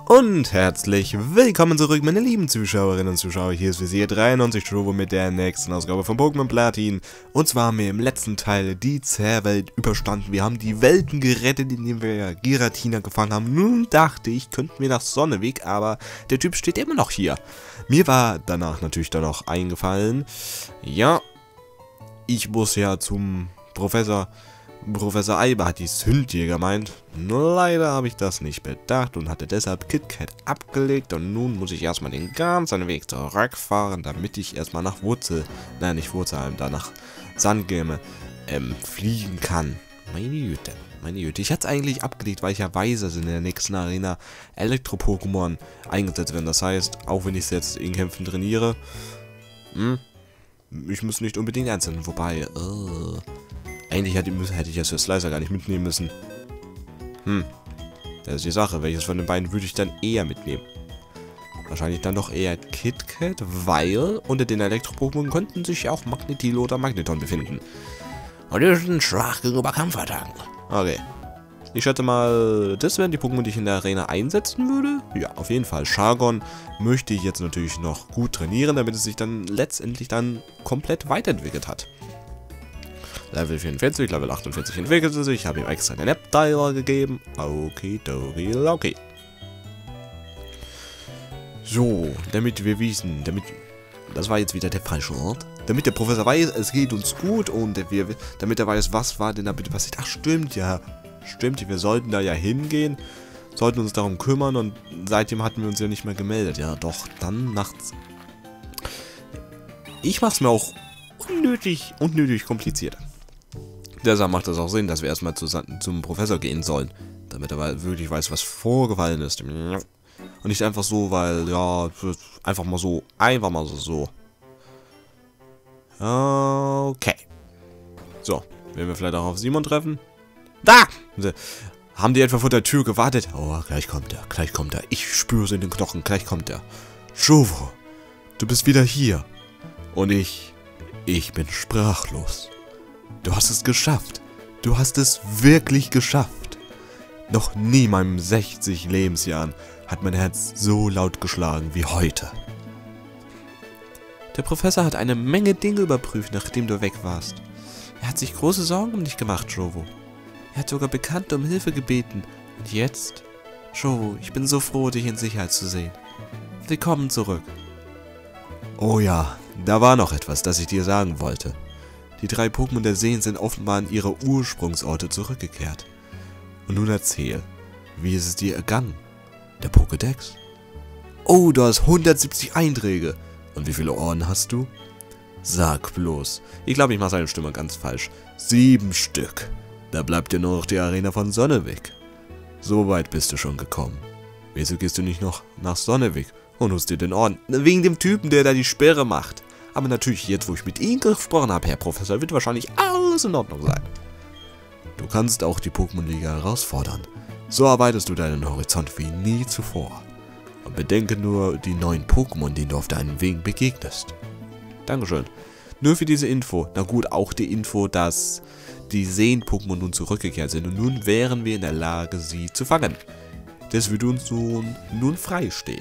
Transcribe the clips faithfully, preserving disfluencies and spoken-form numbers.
Und herzlich willkommen zurück, meine lieben Zuschauerinnen und Zuschauer. Hier ist Visier dreiundneunzig Turbo mit der nächsten Ausgabe von Pokémon Platin. Und zwar haben wir im letzten Teil die Zerrwelt überstanden. Wir haben die Welten gerettet, indem wir Giratina gefangen haben. Nun dachte ich, könnten wir nach Sonneweg, aber der Typ steht immer noch hier. Mir war danach natürlich dann auch eingefallen, ja, ich muss ja zum Professor... Professor Eiber hat die Sündtier gemeint. Nur leider habe ich das nicht bedacht und hatte deshalb KitKat abgelegt. Und nun muss ich erstmal den ganzen Weg zurückfahren, damit ich erstmal nach Wurzel, nein, nicht Wurzelheim, da nach Sandgeme ähm, fliegen kann. Meine Güte, meine Güte. Ich hatte es eigentlich abgelegt, weil ich ja weiß, dass in der nächsten Arena Elektro-Pokémon eingesetzt werden. Das heißt, auch wenn ich es jetzt in Kämpfen trainiere, hm, ich muss nicht unbedingt einzeln, wobei, uh, eigentlich hätte, hätte ich jetzt für Slicer gar nicht mitnehmen müssen. Hm. Das ist die Sache. Welches von den beiden würde ich dann eher mitnehmen? Wahrscheinlich dann doch eher KitKat, weil unter den Elektro-Pokémon könnten sich auch Magnetil oder Magneton befinden. Und die sind schwach gegenüber Kampfattacken. Okay. Ich schätze mal, das wären die Pokémon, die ich in der Arena einsetzen würde. Ja, auf jeden Fall. Chargon möchte ich jetzt natürlich noch gut trainieren, damit es sich dann letztendlich dann komplett weiterentwickelt hat. Level vierundvierzig, Level achtundvierzig entwickelte sich. Ich habe ihm extra einen App-Dialer gegeben. Okay, okay. So, damit wir wissen, damit... Das war jetzt wieder der falsche Ort. Damit der Professor weiß, es geht uns gut und wir, damit er weiß, was war denn da bitte passiert. Ach, stimmt, ja. Stimmt, wir sollten da ja hingehen. Sollten uns darum kümmern und seitdem hatten wir uns ja nicht mehr gemeldet. Ja, doch, dann nachts... Ich mach's mir auch unnötig, unnötig kompliziert. Deshalb macht es auch Sinn, dass wir erstmal zu, zum Professor gehen sollen, damit er wirklich weiß, was vorgefallen ist. Und nicht einfach so, weil, ja, einfach mal so, einfach mal so. Okay. So, werden wir vielleicht auch auf Simon treffen? Da! Haben die etwa vor der Tür gewartet? Oh, gleich kommt er, gleich kommt er. Ich spüre es in den Knochen, gleich kommt er. Jovo, du bist wieder hier. Und ich, ich bin sprachlos. Du hast es geschafft. Du hast es wirklich geschafft. Noch nie in meinen sechzig Lebensjahren hat mein Herz so laut geschlagen wie heute. Der Professor hat eine Menge Dinge überprüft, nachdem du weg warst. Er hat sich große Sorgen um dich gemacht, Jovo. Er hat sogar Bekannte um Hilfe gebeten. Und jetzt? Jovo, ich bin so froh, dich in Sicherheit zu sehen. Willkommen zurück. Oh ja, da war noch etwas, das ich dir sagen wollte. Die drei Pokémon der Seen sind offenbar an ihre Ursprungsorte zurückgekehrt. Und nun erzähl, wie ist es dir ergangen? Der Pokédex? Oh, du hast hundertsiebzig Einträge. Und wie viele Ohren hast du? Sag bloß. Ich glaube, ich mache seine Stimme ganz falsch. Sieben Stück. Da bleibt dir nur noch die Arena von Sonneweg. So weit bist du schon gekommen. Wieso gehst du nicht noch nach Sonneweg und holst dir den Orden? Wegen dem Typen, der da die Sperre macht. Aber natürlich, jetzt wo ich mit ihm gesprochen habe, Herr Professor, wird wahrscheinlich alles in Ordnung sein. Du kannst auch die Pokémon-Liga herausfordern. So erweiterst du deinen Horizont wie nie zuvor. Und bedenke nur die neuen Pokémon, denen du auf deinem Weg begegnest. Dankeschön. Nur für diese Info. Na gut, auch die Info, dass die Seen-Pokémon nun zurückgekehrt sind. Und nun wären wir in der Lage, sie zu fangen. Das würde uns nun, nun frei stehen.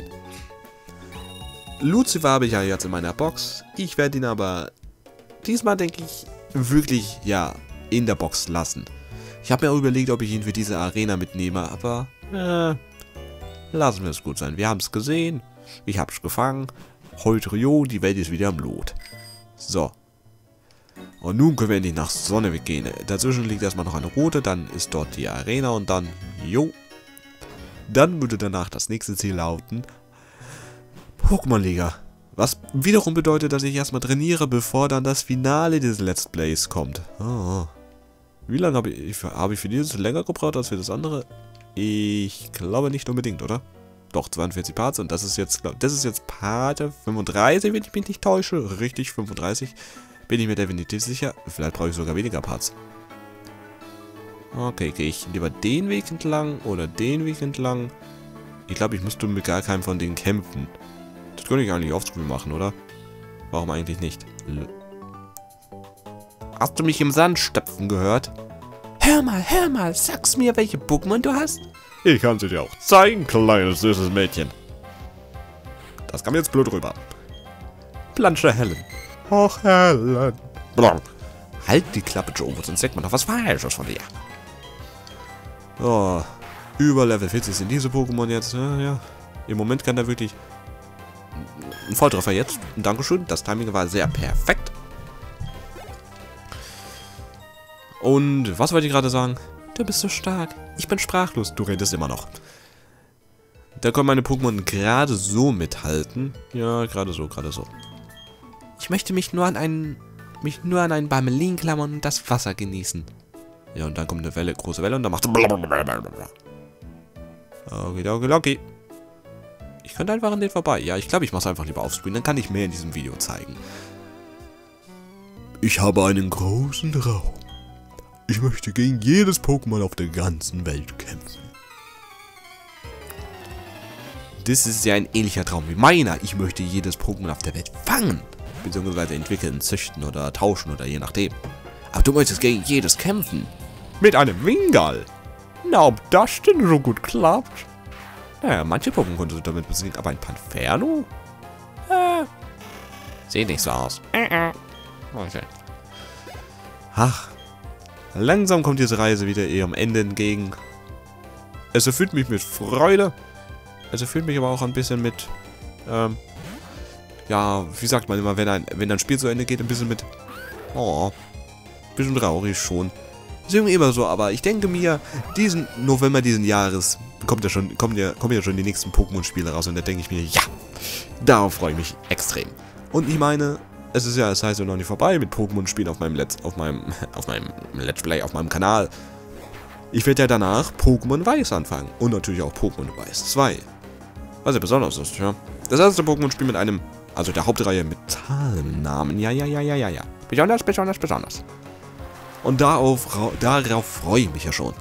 Lucifer habe ich ja jetzt in meiner Box. Ich werde ihn aber diesmal, denke ich, wirklich, ja, in der Box lassen. Ich habe mir auch überlegt, ob ich ihn für diese Arena mitnehme, aber, äh, lassen wir es gut sein. Wir haben es gesehen, ich habe es gefangen. Heute, jo, die Welt ist wieder im Lot. So. Und nun können wir endlich nach Sonneweg gehen. Dazwischen liegt erstmal noch eine rote, dann ist dort die Arena und dann, jo. Dann würde danach das nächste Ziel lauten, Pokémon-Liga. Was wiederum bedeutet, dass ich erstmal trainiere, bevor dann das Finale des Let's Plays kommt. Oh. Wie lange habe ich, hab ich für dieses länger gebraucht als für das andere? Ich glaube nicht unbedingt, oder? Doch, zweiundvierzig Parts und das ist jetzt, das ist jetzt Part fünfunddreißig, wenn ich mich nicht täusche. Richtig, fünfunddreißig. Bin ich mir definitiv sicher. Vielleicht brauche ich sogar weniger Parts. Okay, gehe ich lieber den Weg entlang oder den Weg entlang? Ich glaube, ich müsste mit gar keinem von denen kämpfen. Das könnte ich eigentlich offscreen machen, oder? Warum eigentlich nicht? L Hast du mich im Sand stapfen gehört? Hör mal, hör mal, sag's mir, welche Pokémon du hast? Ich kann sie dir auch zeigen, kleines süßes Mädchen. Das kam jetzt blöd rüber. Plansche Helen. Och, Helen. Blanc. Halt die Klappe, Joe, sonst denkt man doch was Falsches von dir. Oh, über Level vierzig sind diese Pokémon jetzt. Ja, ja. Im Moment kann da wirklich ein Volltreffer jetzt. Dankeschön, das Timing war sehr perfekt. Und was wollte ich gerade sagen? Du bist so stark. Ich bin sprachlos. Du redest immer noch. Da können meine Pokémon gerade so mithalten. Ja, gerade so, gerade so. Ich möchte mich nur an einen, mich nur an einen Barmelin klammern und das Wasser genießen. Ja, und dann kommt eine Welle, große Welle und dann macht okay, okay, okay. Ich könnte einfach an den vorbei. Ja, ich glaube, ich mache es einfach lieber aufscreen. Dann kann ich mehr in diesem Video zeigen. Ich habe einen großen Traum. Ich möchte gegen jedes Pokémon auf der ganzen Welt kämpfen. Das ist ja ein ähnlicher Traum wie meiner. Ich möchte jedes Pokémon auf der Welt fangen. Beziehungsweise entwickeln, züchten oder tauschen oder je nachdem. Aber du möchtest gegen jedes kämpfen. Mit einem Wingull. Na, ob das denn so gut klappt? Naja, manche Pokémon konntest du damit besiegen, aber ein Panferno? Äh, sieht nicht so aus. Okay. Ach. Langsam kommt diese Reise wieder ihrem Ende entgegen. Es erfüllt mich mit Freude. Es erfüllt mich aber auch ein bisschen mit, ähm, ja, wie sagt man immer, wenn ein, wenn ein Spiel zu Ende geht, ein bisschen mit, oh, ein bisschen traurig schon. Ist irgendwie immer so, aber ich denke mir, diesen November diesen Jahres kommt ja schon, kommen ja, kommen ja schon die nächsten Pokémon-Spiele raus und da denke ich mir, ja, darauf freue ich mich extrem. Und ich meine, es ist ja, es heißt ja noch nicht vorbei mit Pokémon-Spielen auf meinem Let's, auf meinem, auf meinem Let's Play, auf meinem Kanal. Ich werde ja danach Pokémon Weiß anfangen und natürlich auch Pokémon Weiß zwei. Was ja besonders ist, ja. Das erste Pokémon-Spiel mit einem, also der Hauptreihe mit Zahlennamen, ja, ja, ja, ja, ja, ja. Besonders, besonders, besonders. Und darauf, darauf freue ich mich ja schon.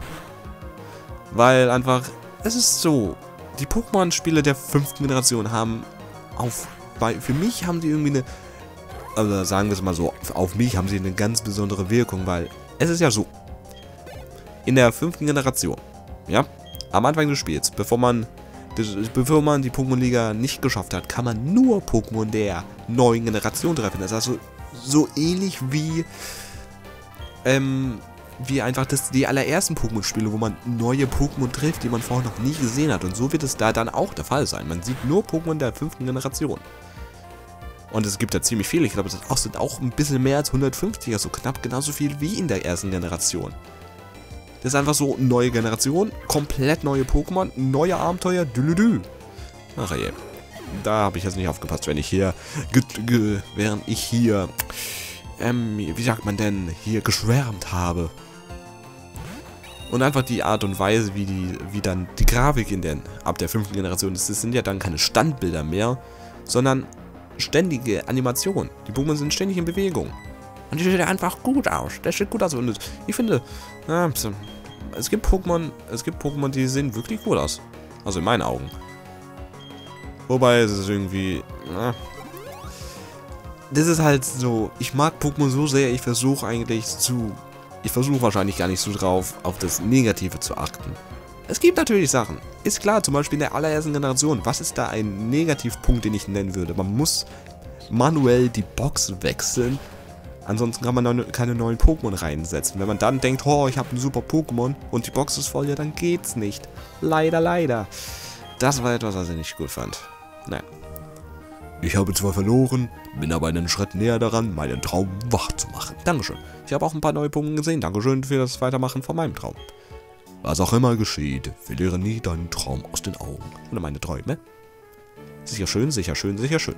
Weil einfach, es ist so, die Pokémon-Spiele der fünften Generation haben auf, bei, für mich haben sie irgendwie eine, also sagen wir es mal so, auf mich haben sie eine ganz besondere Wirkung, weil es ist ja so, in der fünften Generation, ja, am Anfang des Spiels, bevor man, das, bevor man die Pokémon-Liga nicht geschafft hat, kann man nur Pokémon der neuen Generation treffen. Das ist also so ähnlich wie, ähm, wie einfach das, die allerersten Pokémon-Spiele, wo man neue Pokémon trifft, die man vorher noch nie gesehen hat. Und so wird es da dann auch der Fall sein. Man sieht nur Pokémon der fünften Generation. Und es gibt da ziemlich viele. Ich glaube, das sind auch ein bisschen mehr als hundertfünfzig, also knapp genauso viel wie in der ersten Generation. Das ist einfach so, neue Generation, komplett neue Pokémon, neue Abenteuer, dülüdü. Ach je. Da habe ich jetzt nicht aufgepasst, wenn ich hier, während ich hier, ähm, wie sagt man denn, hier geschwärmt habe. Und einfach die Art und Weise, wie die, wie dann die Grafik in den, ab der fünften Generation ist, das sind ja dann keine Standbilder mehr, sondern ständige Animationen. Die Pokémon sind ständig in Bewegung. Und die sieht einfach gut aus. Das sieht gut aus. Und ich finde, ja, es gibt Pokémon, es gibt Pokémon, die sehen wirklich gut aus. Also in meinen Augen. Wobei es ist irgendwie, na, das ist halt so, ich mag Pokémon so sehr, ich versuche eigentlich zu, ich versuche wahrscheinlich gar nicht so drauf, auf das Negative zu achten. Es gibt natürlich Sachen. Ist klar, zum Beispiel in der allerersten Generation. Was ist da ein Negativpunkt, den ich nennen würde? Man muss manuell die Box wechseln. Ansonsten kann man keine neuen Pokémon reinsetzen. Wenn man dann denkt, oh, ich habe ein super Pokémon und die Box ist voll, ja, dann geht's nicht. Leider, leider. Das war etwas, was ich nicht gut fand. Naja. Ich habe zwar verloren, bin aber einen Schritt näher daran, meinen Traum wach zu machen. Dankeschön. Ich habe auch ein paar neue Pokémon gesehen. Dankeschön für das Weitermachen von meinem Traum. Was auch immer geschieht, verliere nie deinen Traum aus den Augen. Oder meine Träume. Sicher schön, sicher schön, sicher schön.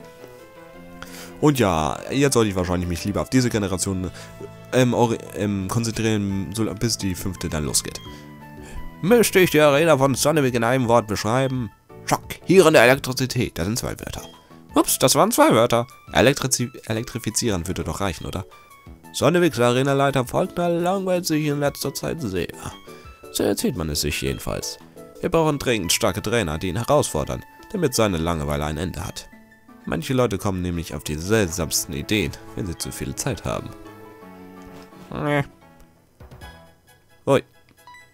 Und ja, jetzt sollte ich wahrscheinlich mich lieber auf diese Generation ähm, ähm, konzentrieren, so, bis die fünfte dann losgeht. Möchte ich die Arena von Sonneweg in einem Wort beschreiben? Schockierende Elektrizität. Das sind zwei Wörter. Ups, das waren zwei Wörter. Elektrizi elektrifizieren würde doch reichen, oder? Sonnewegs Arenaleiter Faulkner langweilt sich in letzter Zeit sehr. So erzählt man es sich jedenfalls. Wir brauchen dringend starke Trainer, die ihn herausfordern, damit seine Langeweile ein Ende hat. Manche Leute kommen nämlich auf die seltsamsten Ideen, wenn sie zu viel Zeit haben. Ui.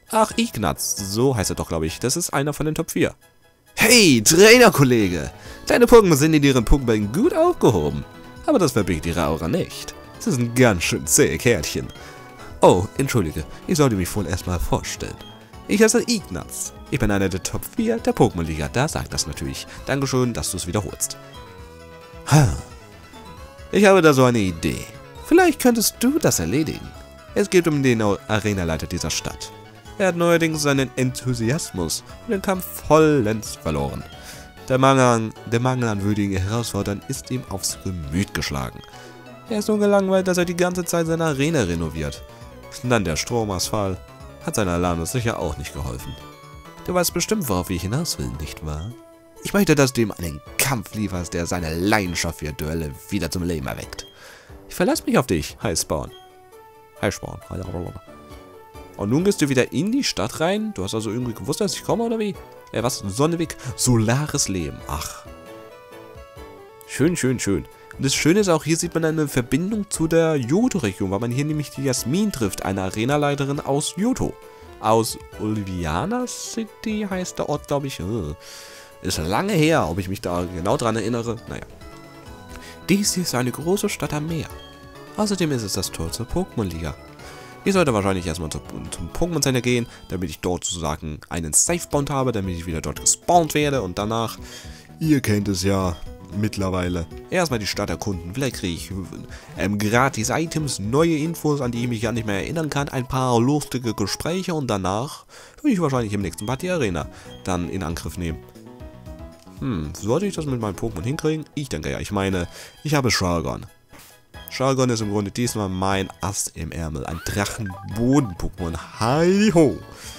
Ach, Ignaz, so heißt er doch, glaube ich. Das ist einer von den Top vier. Hey, Trainerkollege! Deine Pokémon sind in ihren Pokéballen gut aufgehoben. Aber das verbirgt ihre Aura nicht. Sie sind ganz schön zähe Kärtchen. Oh, entschuldige, ich sollte mich wohl erstmal vorstellen. Ich heiße Ignaz. Ich bin einer der Top vier der Pokémon-Liga. Da sagt das natürlich. Dankeschön, dass du es wiederholst. Ha. Ich habe da so eine Idee. Vielleicht könntest du das erledigen. Es geht um den Arenaleiter dieser Stadt. Er hat neuerdings seinen Enthusiasmus und den Kampf vollends verloren. Der Mangel, an, der Mangel an würdigen Herausforderern ist ihm aufs Gemüt geschlagen. Er ist so gelangweilt, dass er die ganze Zeit seine Arena renoviert. Und dann der Stromausfall hat seiner Laune sicher auch nicht geholfen. Du weißt bestimmt, worauf ich hinaus will, nicht wahr? Ich möchte, dass du ihm einen Kampf lieferst, der seine Leidenschaft für Duelle wieder zum Leben erweckt. Ich verlasse mich auf dich, Hi Spawn. Hi Spawn. Und nun gehst du wieder in die Stadt rein? Du hast also irgendwie gewusst, dass ich komme, oder wie? Äh, was? Sonneweg? Solares Leben. Ach. Schön, schön, schön. Und das Schöne ist auch, hier sieht man eine Verbindung zu der Johto-Region, weil man hier nämlich die Jasmin trifft, eine Arenaleiterin aus Johto. Aus Oliviana City heißt der Ort, glaube ich. Ist lange her, ob ich mich da genau dran erinnere. Naja. Dies hier ist eine große Stadt am Meer. Außerdem ist es das Tor zur Pokémon-Liga. Ich sollte wahrscheinlich erstmal zum, zum Pokémon Center gehen, damit ich dort sozusagen einen Safe-Bound habe, damit ich wieder dort gespawnt werde und danach, ihr kennt es ja mittlerweile, erstmal die Stadt erkunden. Vielleicht kriege ich ähm, gratis Items, neue Infos, an die ich mich gar nicht mehr erinnern kann, ein paar lustige Gespräche und danach würde ich wahrscheinlich im nächsten Part die Arena dann in Angriff nehmen. Hm, sollte ich das mit meinem Pokémon hinkriegen? Ich denke ja, ich meine, ich habe Shargon. Shargon ist im Grunde diesmal mein Ast im Ärmel. Ein Drachenboden-Pokémon. Hi ho!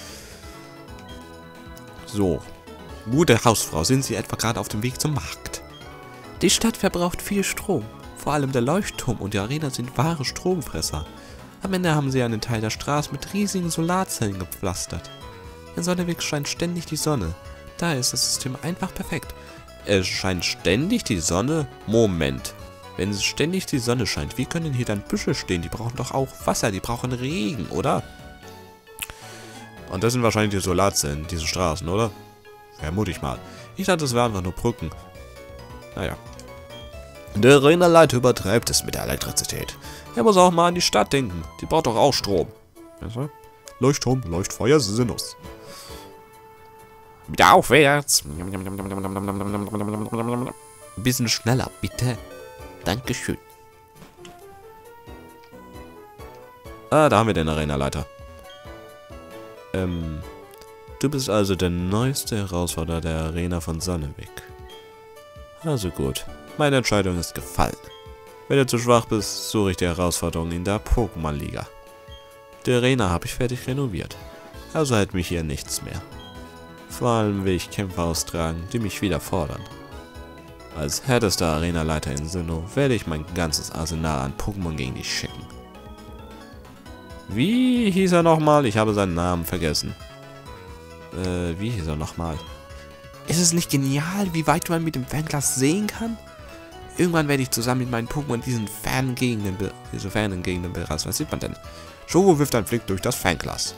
So. Gute Hausfrau, sind Sie etwa gerade auf dem Weg zum Markt? Die Stadt verbraucht viel Strom. Vor allem der Leuchtturm und die Arena sind wahre Stromfresser. Am Ende haben sie einen Teil der Straße mit riesigen Solarzellen gepflastert. In Sonneweg scheint ständig die Sonne. Daher ist das System einfach perfekt. Es scheint ständig die Sonne? Moment. Wenn es ständig die Sonne scheint, wie können hier dann Büsche stehen? Die brauchen doch auch Wasser, die brauchen Regen, oder? Und das sind wahrscheinlich die Solarzellen, diese Straßen, oder? Vermute ich mal. Ich dachte, das wären einfach nur Brücken. Naja. Der Arenaleiter übertreibt es mit der Elektrizität. Er muss auch mal an die Stadt denken. Die braucht doch auch Strom. Leuchtturm, Leuchtfeuer, Sinus. Wieder aufwärts. Ein bisschen schneller, bitte. Dankeschön. Ah, da haben wir den Arenaleiter. Ähm, du bist also der neueste Herausforderer der Arena von Sonneweg. Also gut, meine Entscheidung ist gefallen. Wenn du zu schwach bist, suche ich die Herausforderung in der Pokémon-Liga. Die Arena habe ich fertig renoviert, also hält mich hier nichts mehr. Vor allem will ich Kämpfe austragen, die mich wieder fordern. Als härtester Arenaleiter in Sinnoh werde ich mein ganzes Arsenal an Pokémon gegen dich schicken. Wie hieß er nochmal? Ich habe seinen Namen vergessen. Äh, wie hieß er nochmal? Ist es nicht genial, wie weit man mit dem Fernglas sehen kann? Irgendwann werde ich zusammen mit meinen Pokémon diesen fernen Gegenden, diese fernen Gegenden bereisen. Was sieht man denn? Shoko wirft einen Blick durch das Fernglas.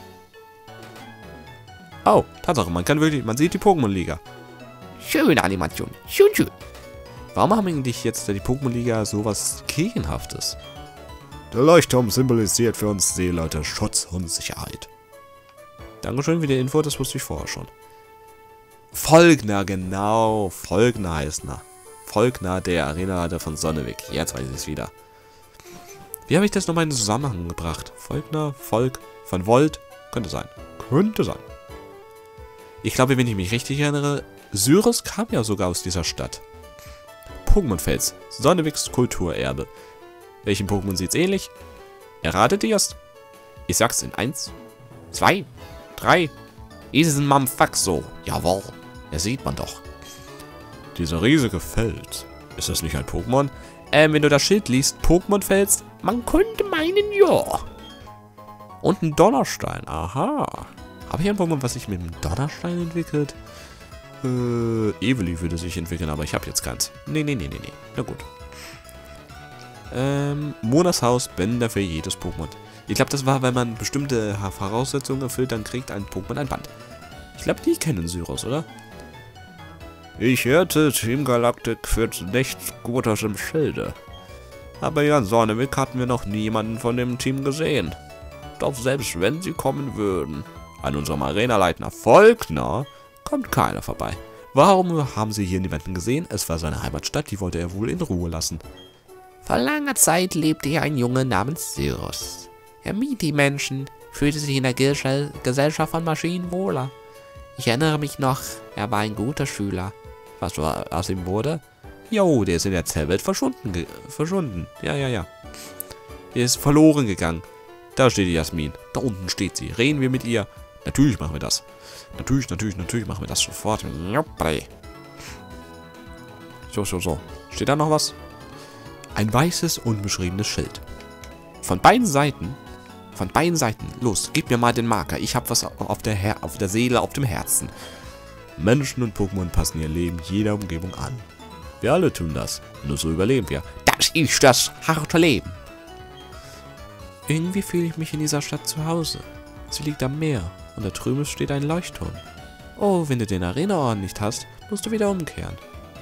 Oh, Tatsache, man kann wirklich, man sieht die Pokémon-Liga. Schöne Animation, schön, schön. Warum haben eigentlich jetzt die Pokémon-Liga sowas Gegenhaftes? Der Leuchtturm symbolisiert für uns Seeleute Schutz und Sicherheit. Dankeschön für die Info, das wusste ich vorher schon. Volkner, genau. Volkner heißt er. Volkner, der Arenaleiter von Sonneweg. Jetzt weiß ich es wieder. Wie habe ich das nochmal in den Zusammenhang gebracht? Volkner, Volk, von Volt? Könnte sein. Könnte sein. Ich glaube, wenn ich mich richtig erinnere, Syrus kam ja sogar aus dieser Stadt. Pokémon-Fels. Sonnewegs Kulturerbe. Welchen Pokémon sieht's ähnlich? Erratet ihr's? Ich sag's in eins, zwei, drei. Isen Mamfaxo. Jawohl. Er sieht man doch. Dieser riesige Fels. Ist das nicht ein Pokémon? Ähm, wenn du das Schild liest, Pokémon-Fels, man könnte meinen, ja. Und ein Donnerstein. Aha. Habe ich ein Pokémon, was sich mit einem Donnerstein entwickelt? Äh, Evoli würde sich entwickeln, aber ich habe jetzt keins. Nee, nee, nee, nee, nee. Na gut. Ähm, Monas Haus, Bänder für jedes Pokémon. Ich glaube, das war, wenn man bestimmte Voraussetzungen erfüllt, dann kriegt ein Pokémon ein Band. Ich glaube, die kennen Syros, oder? Ich hörte, Team Galactic führt nichts Gutes im Schilde. Aber ja, in Sonneweg hatten wir noch niemanden von dem Team gesehen. Doch selbst wenn sie kommen würden, an unserem Arenaleiter Volkner kommt keiner vorbei. Warum haben sie hier niemanden gesehen? Es war seine Heimatstadt, die wollte er wohl in Ruhe lassen. Vor langer Zeit lebte hier ein Junge namens Syros. Er mied die Menschen, fühlte sich in der Ge- Gesellschaft von Maschinen wohler. Ich erinnere mich noch, er war ein guter Schüler. Was war aus ihm wurde? Jo, der ist in der Zellwelt verschwunden. Verschwunden. Ja, ja, ja. Er ist verloren gegangen. Da steht die Jasmin. Da unten steht sie. Reden wir mit ihr. Natürlich machen wir das. Natürlich, natürlich, natürlich machen wir das sofort. So, so, so. Steht da noch was? Ein weißes, unbeschriebenes Schild. Von beiden Seiten. Von beiden Seiten. Los, gib mir mal den Marker. Ich hab was auf der, Her auf der Seele, auf dem Herzen. Menschen und Pokémon passen ihr Leben jeder Umgebung an. Wir alle tun das. Nur so überleben wir. Das ist das harte Leben. Irgendwie fühle ich mich in dieser Stadt zu Hause. Sie liegt am Meer und da drüben steht ein Leuchtturm. Oh, wenn du den Arena-Orden nicht hast, musst du wieder umkehren.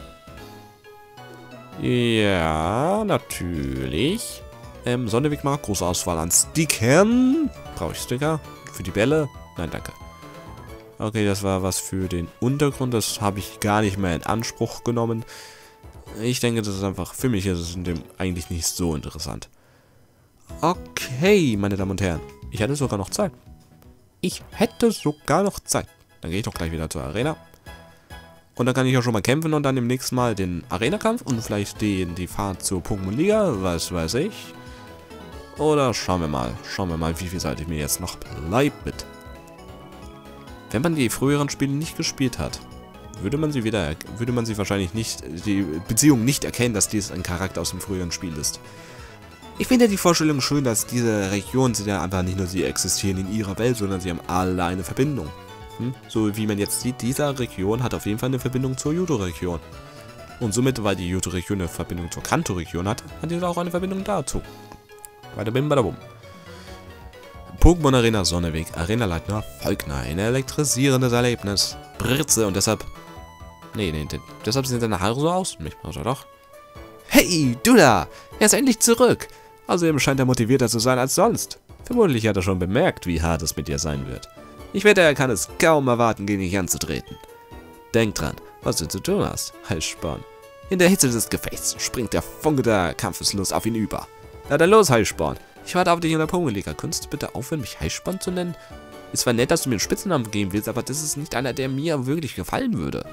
Ja, natürlich. Ähm, Sonneweg mag große Auswahl an Stickern. Brauche ich Sticker? Für die Bälle? Nein, danke. Okay, das war was für den Untergrund. Das habe ich gar nicht mehr in Anspruch genommen. Ich denke, das ist einfach, für mich ist es in dem eigentlich nicht so interessant. Okay, meine Damen und Herren. Ich hätte sogar noch Zeit. Ich hätte sogar noch Zeit. Dann gehe ich doch gleich wieder zur Arena. Und dann kann ich ja schon mal kämpfen und dann im nächsten Mal den Arena-Kampf und vielleicht den, die Fahrt zur Pokémon-Liga, was weiß ich. Oder schauen wir mal. Schauen wir mal, wie viel Zeit ich mir jetzt noch bleibt mit. Wenn man die früheren Spiele nicht gespielt hat, würde man sie wieder, würde man sie wahrscheinlich nicht, die Beziehung nicht erkennen, dass dies ein Charakter aus dem früheren Spiel ist. Ich finde die Vorstellung schön, dass diese Regionen sind ja einfach nicht nur sie existieren in ihrer Welt, sondern sie haben alle eine Verbindung. Hm? So wie man jetzt sieht, diese Region hat auf jeden Fall eine Verbindung zur Johto-Region. Und somit, weil die Johto-Region eine Verbindung zur Kanto-Region hat, hat diese auch eine Verbindung dazu. Bada bim, bada bum. Pokémon Arena Sonneweg, Arenaleiter Volkner, ein elektrisierendes Erlebnis. Britze und deshalb... Nee, nee, deshalb sehen seine Haare so aus. Nicht, also doch. Hey, du da! Er ist endlich zurück! Außerdem scheint er motivierter zu sein als sonst. Vermutlich hat er schon bemerkt, wie hart es mit dir sein wird. Ich wette, er kann es kaum erwarten, gegen dich anzutreten. Denk dran, was du zu tun hast, Heißsporn. In der Hitze des Gefechts springt der Funke der Kampfeslust auf ihn über. Na dann los, Heißsporn. Ich warte auf dich in der Pokémon-Liga. Könntest du bitte aufhören, mich Heißsporn zu nennen? Ist zwar nett, dass du mir einen Spitznamen geben willst, aber das ist nicht einer, der mir wirklich gefallen würde.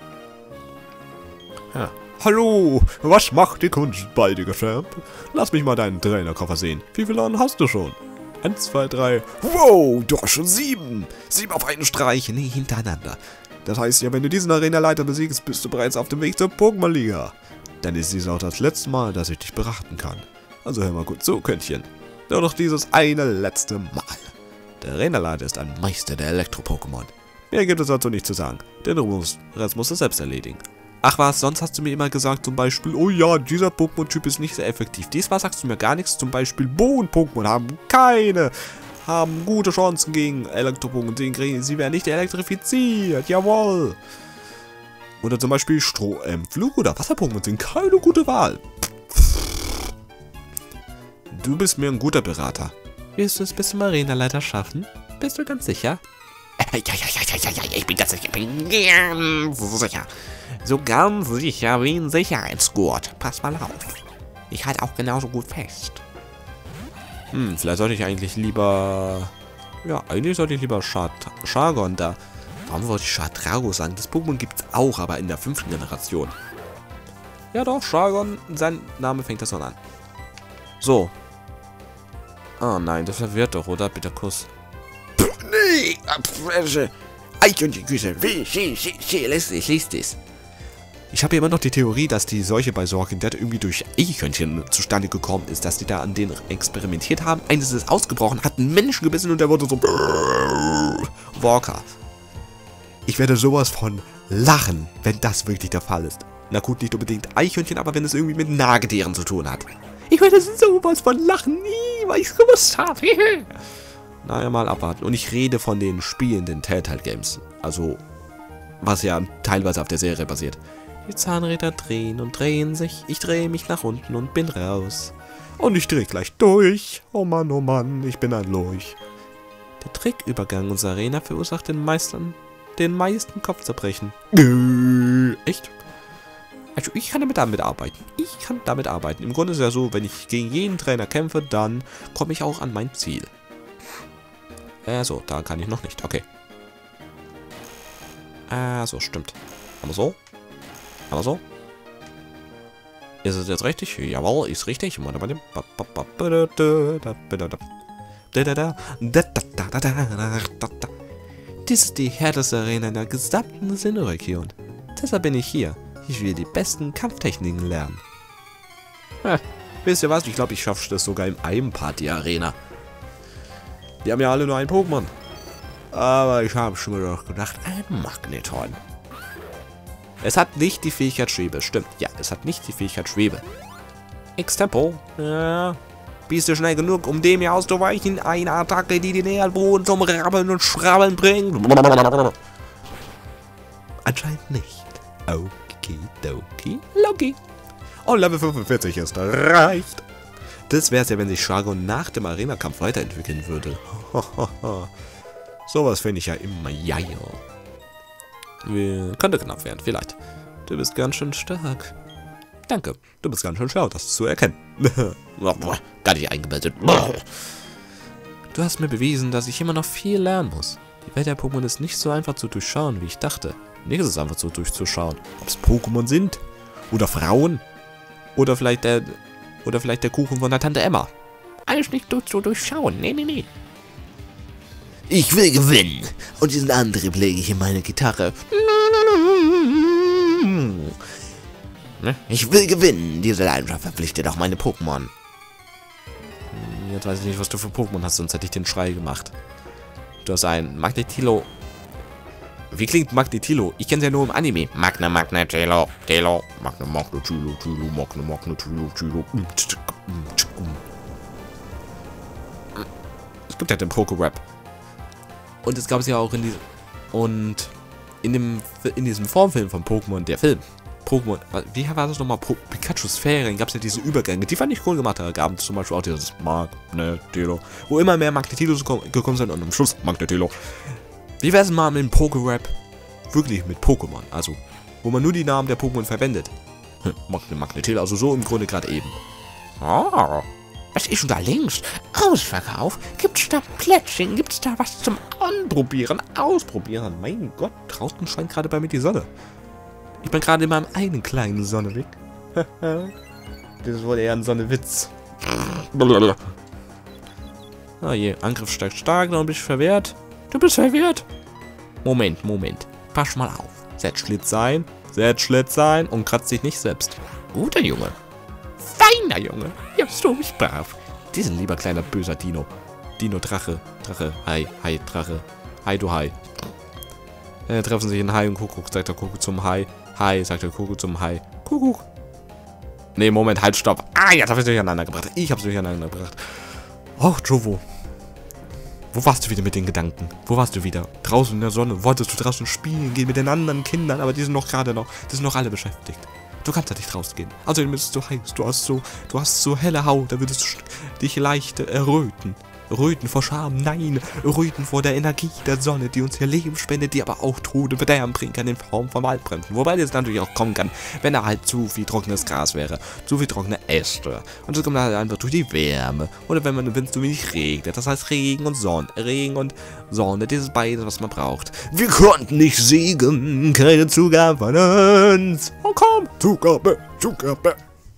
Ja. Hallo, was macht die Kunst, baldiger Champ? Lass mich mal deinen Trainerkoffer sehen. Wie viele Laden hast du schon? Eins, zwei, drei. Wow, du hast schon sieben. Sieben auf einen Streich, nee, hintereinander. Das heißt ja, wenn du diesen Arenaleiter besiegst, bist du bereits auf dem Weg zur Pokémon-Liga. Dann ist dies auch das letzte Mal, dass ich dich beraten kann. Also hör mal gut zu, Könnchen. Nur noch dieses eine letzte Mal. Der Arenaleiter ist ein Meister der Elektro-Pokémon. Mehr gibt es dazu nicht zu sagen. Den Rest musst du selbst erledigen. Ach was, sonst hast du mir immer gesagt, zum Beispiel, oh ja, dieser Pokémon-Typ ist nicht sehr effektiv. Diesmal sagst du mir gar nichts, zum Beispiel Boden-Pokémon haben keine, haben gute Chancen gegen Elektro-Pokémon. Sie werden nicht elektrifiziert, jawohl. Oder zum Beispiel Stroh, ähm, Flug- oder Wasser-Pokémon sind keine gute Wahl. Du bist mir ein guter Berater. Wirst du es bis zum Arenaleiter schaffen? Bist du ganz sicher? Ja, ja, ja, ja, ja, ja, ich bin ganz sicher, ich bin ganz sicher. So ganz sicher wie ein Sicherheitsgurt. Pass mal auf. Ich halte auch genauso gut fest. Hm, vielleicht sollte ich eigentlich lieber... Ja, eigentlich sollte ich lieber Char Chargon da... Warum wollte ich Chartrago sagen? Das Pokémon gibt es auch, aber in der fünften Generation. Ja doch, Chargon, sein Name fängt das schon an. So. Oh nein, das verwirrt doch, oder? Bitte Kuss. Nee, Eichhörnchenküsse. Wie, sie, sie, sie, lies es, lies es. Ich habe immer noch die Theorie, dass die Seuche bei Sorkin Dead irgendwie durch Eichhörnchen zustande gekommen ist, dass die da an denen experimentiert haben. Eines ist ausgebrochen, hat einen Menschen gebissen und der wurde so... Walker. Ich werde sowas von lachen, wenn das wirklich der Fall ist. Na gut, nicht unbedingt Eichhörnchen, aber wenn es irgendwie mit Nagetieren zu tun hat. Ich werde sowas von lachen, nie, weil ich gewusst habe. Naja, mal abwarten. Und ich rede von den spielenden Telltale Games. Also, was ja teilweise auf der Serie basiert. Die Zahnräder drehen und drehen sich. Ich drehe mich nach unten und bin raus. Und ich drehe gleich durch. Oh Mann, oh Mann, ich bin ein Lurch. Der Trickübergang unserer Arena verursacht den meisten, den meisten Kopfzerbrechen. Äh, echt? Also ich kann damit, damit arbeiten. Ich kann damit arbeiten. Im Grunde ist es ja so, wenn ich gegen jeden Trainer kämpfe, dann komme ich auch an mein Ziel. Äh, so, da kann ich noch nicht. Okay. Ah, so, stimmt. Aber so. Aber so. Ist es jetzt richtig? Jawohl, ist richtig. Dies ist die härteste Arena in der gesamten Sinnoh-Region. Deshalb bin ich hier. Ich will die besten Kampftechniken lernen. Ha, wisst ihr was? Ich glaube, ich schaffe das sogar in einem Part, die Arena. Die haben ja alle nur ein Pokémon. Aber ich habe schon mal gedacht, ein Magneton. Es hat nicht die Fähigkeit Schwebe. Stimmt, ja, es hat nicht die Fähigkeit Schwebe. X-Tempo. Ja. Bist du schnell genug, um dem hier auszuweichen? Eine Attacke, die den Erdboden zum Rabbeln und Schrabbeln bringt? Anscheinend nicht. Okidoki. Loki. Oh, Level fünfundvierzig ist erreicht. Das wäre es ja, wenn sich Shargon nach dem Arena-Kampf weiterentwickeln würde. Sowas finde ich ja immer geil. Könnte knapp werden, vielleicht. Du bist ganz schön stark. Danke, du bist ganz schön schlau, das zu erkennen. Gar nicht eingebildet. Du hast mir bewiesen, dass ich immer noch viel lernen muss. Die Welt der Pokémon ist nicht so einfach zu durchschauen, wie ich dachte. Nichts ist einfach so durchzuschauen. Ob es Pokémon sind? Oder Frauen? Oder vielleicht der... Oder vielleicht der Kuchen von der Tante Emma. Alles nicht durch zu durchschauen. Nee, nee, nee. Ich will gewinnen. Und diesen Antrieb lege ich in meine Gitarre. Ich will gewinnen. Diese Leidenschaft verpflichtet auch meine Pokémon. Jetzt weiß ich nicht, was du für Pokémon hast, sonst hätte ich den Schrei gemacht. Du hast ein Magnetilo. Wie klingt Magnetilo? Ich kenne es ja nur im Anime. Magna Magnetilo, Tilo, Magna Magnetilo, Tilo, Magna Magnetilo, Tilo. Es gibt ja den Poké-Rap. Und es gab es ja auch in diesem... Und in dem in diesem Formfilm von Pokémon, der Film. Pokémon... Wie war das nochmal? Pikachu's Ferien gab es ja diese Übergänge. Die fand ich cool gemacht. Da gab es zum Beispiel auch dieses Magnetilo. Wo immer mehr Magnetilos gekommen sind und am Schluss Magnetilo. Wie wäre es mal mit dem Poké-Rap? Wirklich mit Pokémon. Also, wo man nur die Namen der Pokémon verwendet. Hm, Magnetilo, also so im Grunde gerade eben. Oh, was ist denn da links? Ausverkauf? Gibt's da Plätzchen? Gibt's da was zum Anprobieren? Ausprobieren? Mein Gott, draußen scheint gerade bei mir die Sonne. Ich bin gerade in meinem eigenen kleinen Sonneweg. Das ist wohl eher ein Sonnewitz. Ah je, Angriff steigt stark, dann bin ich verwehrt. Du bist verwirrt. Moment, Moment. Pass mal auf. Setz Schlitz ein, setz Schlitz ein und kratzt dich nicht selbst. Guter Junge. Feiner Junge. Ja, so bist brav. Diesen lieber kleiner böser Dino. Dino Drache. Drache. Hai. Hai. Drache. Hai, du Hai. Äh, treffen sich ein Hai und Kuckuck. Sagt der Kuckuck zum Hai. Hai, sagt der Kuckuck zum Hai. Kuckuck. Nee, Moment, halt, stopp. Ah, jetzt hab ich es durcheinander gebracht. Ich hab's durcheinander gebracht. Och, Jovo. Wo warst du wieder mit den Gedanken? Wo warst du wieder? Draußen in der Sonne. Wolltest du draußen spielen gehen mit den anderen Kindern, aber die sind noch gerade noch, die sind noch alle beschäftigt. Du kannst ja nicht rausgehen. Außerdem ist es so heiß. Du hast so, du hast so helle Haut. Da würdest du dich leicht erröten. Röten vor Scham, nein, Röten vor der Energie der Sonne, die uns hier Leben spendet, die aber auch Tode Verderben bringen kann in Form von Waldbränden. Wobei das natürlich auch kommen kann, wenn da halt zu viel trockenes Gras wäre, zu viel trockene Äste. Und das kommt halt einfach durch die Wärme. Oder wenn man wenn es zu wenig regnet. Das heißt Regen und Sonne. Regen und Sonne, das ist beides, was man braucht. Wir konnten nicht siegen, keine Zugabe von uns. Oh komm, Zugabe, Zugabe.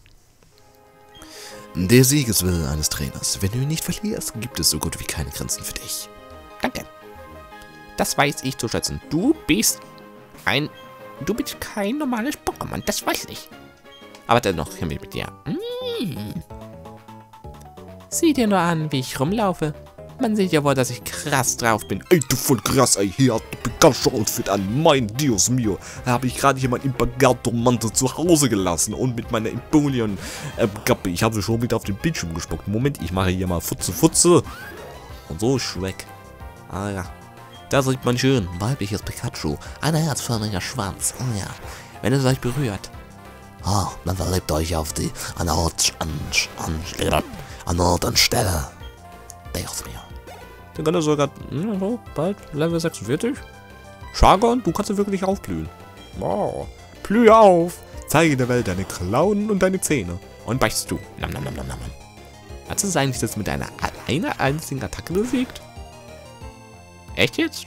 Der Siegeswille eines Trainers. Wenn du ihn nicht verlierst, gibt es so gut wie keine Grenzen für dich. Danke. Das weiß ich zu schätzen. Du bist ein... Du bist kein normales Pokémon, das weiß ich. Aber dennoch kämpfe ich mit dir. Mm. Sieh dir nur an, wie ich rumlaufe. Man sieht ja wohl, dass ich krass drauf bin. Ey, du voll krass, ey. Hier hat ein Pikachu-Outfit an. Mein Dios mio. Da habe ich gerade hier meinen Impagato-Mantel zu Hause gelassen. Und mit meiner Empoleon-Kappe. Ich habe sie schon wieder auf den Bildschirm gespuckt. Moment, ich mache hier mal Futze, Futze. Und so ist es weg. Ah ja. Da sieht man schön. Weibliches Pikachu. Ein herzförmiger Schwanz. Oh ja. Wenn es euch berührt. Ah, dann verlebt euch auf die an der Ort an, an, an Ort und Stelle. Dios mio. Dann kann er sogar ja, so, bald Level sechsundvierzig. Chargon, du kannst ja wirklich aufblühen. Oh, blühe auf. Zeige der Welt deine Klauen und deine Zähne. Und beichst du. Nam, nam, nam, nam, nam. Hast du es eigentlich das mit einer, einer einzigen Attacke besiegt? Echt jetzt?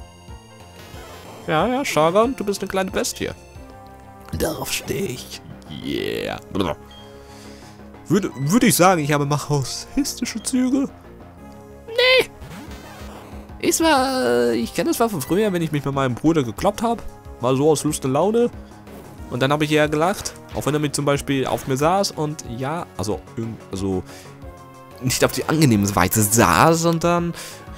Ja, ja, Chargon, du bist eine kleine Bestie. Darauf stehe ich. Yeah. Würde, würde ich sagen, ich habe masochistische Züge? Nee. Ich war, ich kenne das zwar von früher, wenn ich mich mit meinem Bruder gekloppt habe. Mal so aus Lust und Laune. Und dann habe ich eher gelacht. Auch wenn er mit zum Beispiel auf mir saß und ja, also, also nicht auf die angenehme Weise saß, sondern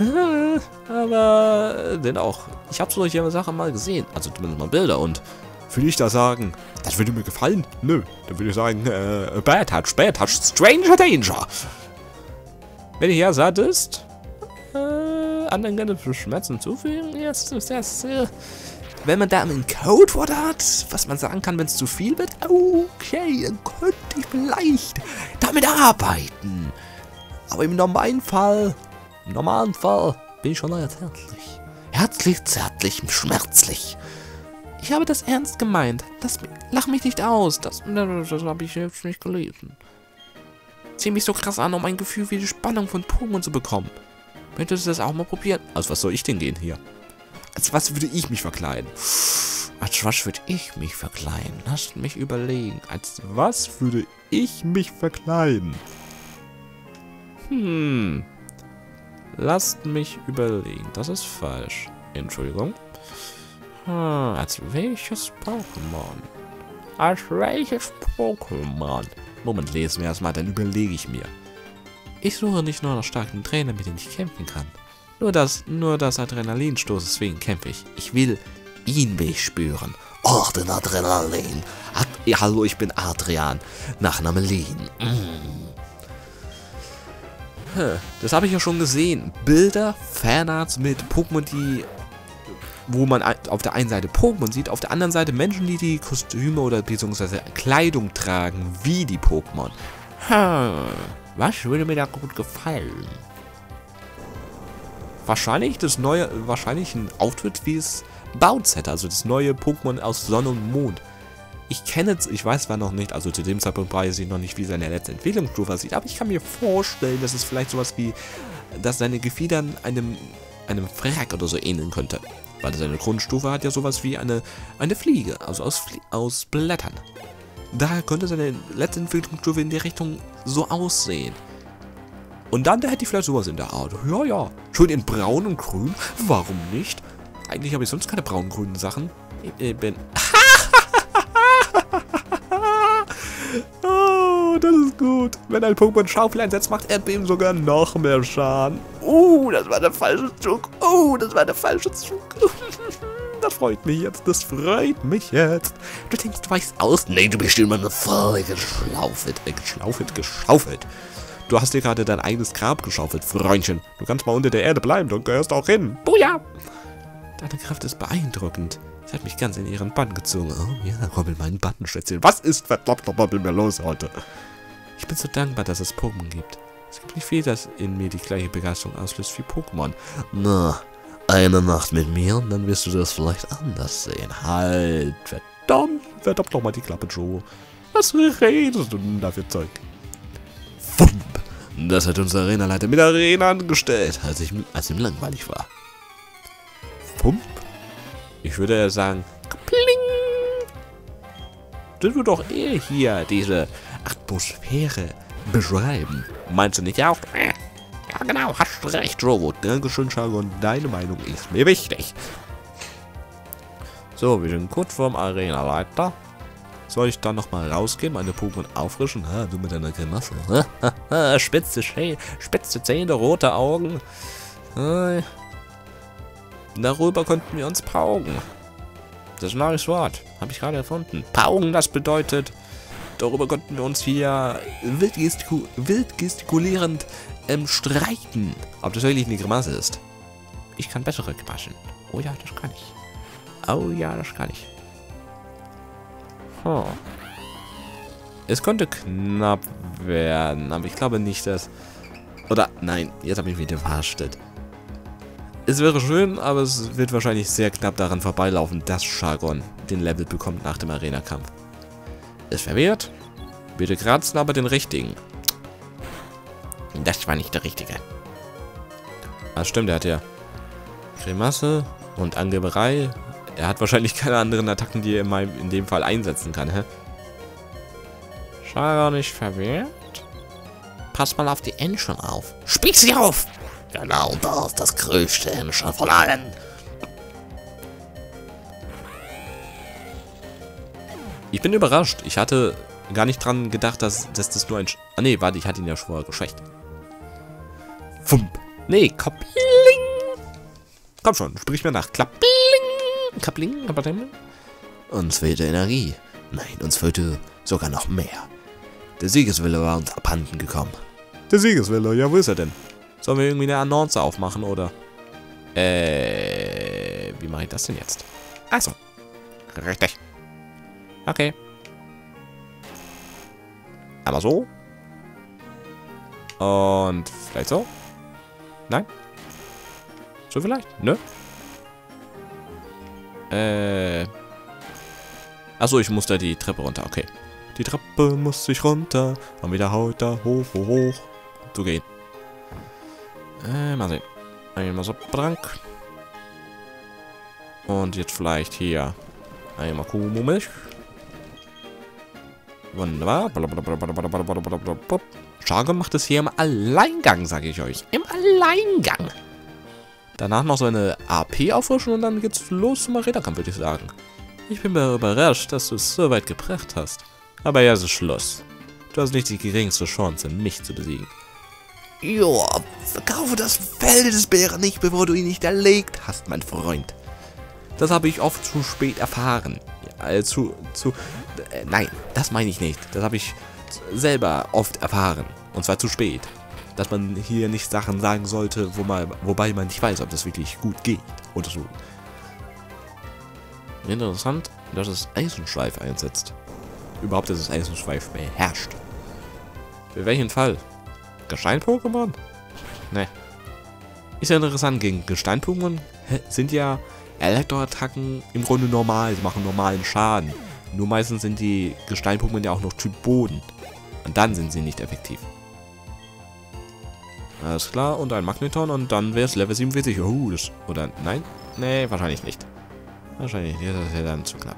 aber dennoch, ich habe solche Sachen mal gesehen. Also zumindest mal Bilder und würde ich da sagen, das würde mir gefallen? Nö, dann würde ich sagen, äh, Bad Touch, Bad Touch, Stranger Danger. Wenn ihr ja satt ist, äh, anderen gerne für Schmerzen zufügen, jetzt ist das, äh, wenn man da einen Codewort hat, was man sagen kann, wenn es zu viel wird, okay, dann könnte ich vielleicht damit arbeiten. Aber im normalen Fall, im normalen Fall, bin ich schon ganz herzlich. Herzlich, zärtlich, schmerzlich. Ich habe das ernst gemeint. Das, lach mich nicht aus. Das, das, das habe ich jetzt nicht gelesen. Zieh mich so krass an, um ein Gefühl wie die Spannung von Pokémon zu bekommen. Möchtest du das auch mal probieren? Als was soll ich denn gehen hier? Als was würde ich mich verkleiden? Als was würde ich mich verkleiden? Lasst mich überlegen. Als was würde ich mich verkleiden? Hm. Lasst mich überlegen. Das ist falsch. Entschuldigung. Hm, als welches Pokémon? Als welches Pokémon? Moment, lesen wir erstmal, dann überlege ich mir. Ich suche nicht nur nach starken Trainer, mit denen ich kämpfen kann. Nur das, nur das Adrenalinstoß, deswegen kämpfe ich. Ich will ihn will ich spüren. Oh, den Adrenalin. Ad ja, hallo, ich bin Adrian. Nachname Lin. Mm. Hm, das habe ich ja schon gesehen. Bilder, Fanarts mit Pokémon, die wo man auf der einen Seite Pokémon sieht, auf der anderen Seite Menschen, die die Kostüme oder beziehungsweise Kleidung tragen, wie die Pokémon. Hm, was würde mir da gut gefallen? Wahrscheinlich das neue, wahrscheinlich ein Outfit wie es Bowser, also das neue Pokémon aus Sonne und Mond. Ich kenne es, ich weiß zwar noch nicht, also zu dem Zeitpunkt weiß ich noch nicht, wie seine letzte Entwicklungsstufe aussieht, aber ich kann mir vorstellen, dass es vielleicht sowas wie, dass seine Gefiedern einem, einem Frack oder so ähneln könnte. Weil seine Grundstufe hat ja sowas wie eine, eine Fliege, also aus, Flie aus Blättern. Daher könnte seine letzte Entwicklungsstufe in die Richtung so aussehen. Und dann da hätte ich vielleicht sowas in der Art. Ja, ja. Schön in braun und grün. Warum nicht? Eigentlich habe ich sonst keine braun-grünen Sachen. Ich bin... Oh, das ist gut. Wenn ein Pokémon Schaufel einsetzt, macht Erdbeben sogar noch mehr Schaden. Oh, das war der falsche Zug. Oh, das war der falsche Zug. Das freut mich jetzt. Das freut mich jetzt. Du denkst, du weißt aus. Nee, du bist immer eine voll geschlaufelt. Äh, geschlaufelt, geschaufelt. Du hast dir gerade dein eigenes Grab geschaufelt, Freundchen. Du kannst mal unter der Erde bleiben, du gehörst auch hin. Buja! Deine Kraft ist beeindruckend. Sie hat mich ganz in ihren Bann gezogen. Oh ja, Robbel, meinen Buttonschätzchen. Was ist verdammt nochmal mit mir los heute? Ich bin so dankbar, dass es Pokémon gibt. Es gibt nicht viel, das in mir die gleiche Begeisterung auslöst wie Pokémon. Na, eine Nacht mit mir und dann wirst du das vielleicht anders sehen. Halt, verdammt, verdammt nochmal die Klappe, Joe. Was redest du denn da für Zeug? Fump. Das hat unser Arenaleiter mit Arena angestellt, als, ich, als ihm langweilig war. Fump? Ich würde ja sagen, pling. Das wird doch eher hier diese Atmosphäre beschreiben. Meinst du nicht auch? Ja genau, hast recht, Robot. Dankeschön, Chargon. Deine Meinung ist mir wichtig. So, wir sind kurz vorm Arenaleiter. Soll ich dann nochmal rausgehen, meine Pokémon auffrischen? Ha, du mit deiner Grimasse. Spitze, spitze Zähne, rote Augen. Darüber könnten wir uns paugen. Das ist ein neues Wort. Habe ich gerade erfunden. Paugen, das bedeutet, darüber könnten wir uns hier wild, gestiku wild gestikulierend ähm, streiten. Ob das wirklich eine Grimasse ist. Ich kann bessere Grimassen. Oh ja, das kann ich. Oh ja, das kann ich. Hm. Es könnte knapp werden, aber ich glaube nicht, dass... Oder, nein, jetzt habe ich mich verhastet. Es wäre schön, aber es wird wahrscheinlich sehr knapp daran vorbeilaufen, dass Shargon den Level bekommt nach dem Arena-Kampf. Ist verwehrt. Bitte kratzen, aber den richtigen. Das war nicht der richtige. Ah, stimmt, er hat ja Grimasse und Angeberei. Er hat wahrscheinlich keine anderen Attacken, die er in, meinem, in dem Fall einsetzen kann, hä? Shargon nicht verwehrt? Pass mal auf die Engine auf. Spieß sie auf! Genau das, das größte Engine von allen. Ich bin überrascht. Ich hatte gar nicht dran gedacht, dass, dass das nur ein... Sch ah, nee, warte, ich hatte ihn ja schon vorher geschwächt. Fump. Nee, Kapling. Komm schon, sprich mir nach. Klappling. Kapling. Kapling. Uns fehlte Energie. Nein, uns fehlte sogar noch mehr. Der Siegeswille war uns abhanden gekommen. Der Siegeswille? Ja, wo ist er denn? Sollen wir irgendwie eine Annonce aufmachen, oder? Äh, wie mache ich das denn jetzt? Achso. Richtig. Okay. Aber so. Und vielleicht so? Nein? So vielleicht? Nö? Äh. Achso, ich muss da die Treppe runter. Okay. Die Treppe muss ich runter. Und wieder haut da hoch, hoch, hoch. So geht. Äh, mal sehen. Einmal so Trank. Und jetzt vielleicht hier einmal Kuhmilch. Wunderbar. Shargon macht es hier im Alleingang, sage ich euch. Im Alleingang. Danach noch so eine A P auffrischen und dann geht's los zum Arena-Kampf, würde ich sagen. Ich bin mir überrascht, dass du es so weit gebracht hast. Aber ja, es ist Schluss. Du hast nicht die geringste Chance, mich zu besiegen. Joa, verkaufe das Fell des Bären nicht, bevor du ihn nicht erlegt hast, mein Freund. Das habe ich oft zu spät erfahren. Ja, äh, zu, zu, äh, nein, das meine ich nicht. Das habe ich selber oft erfahren. Und zwar zu spät. Dass man hier nicht Sachen sagen sollte, wo man, wobei man nicht weiß, ob das wirklich gut geht. Oder so. Interessant, dass es Eisenschweif einsetzt. Überhaupt, dass es Eisenschweif beherrscht. Für welchen Fall? Gestein-Pokémon? Ne. Ist ja interessant, gegen Gestein-Pokémon sind ja Elektroattacken im Grunde normal, sie machen normalen Schaden. Nur meistens sind die Gestein-Pokémon ja auch noch Typ Boden. Und dann sind sie nicht effektiv. Alles klar, und ein Magneton und dann wäre es Level siebenundvierzig. Oh, das, oder nein? Nee, wahrscheinlich nicht. Wahrscheinlich nicht, das ist ja dann zu knapp.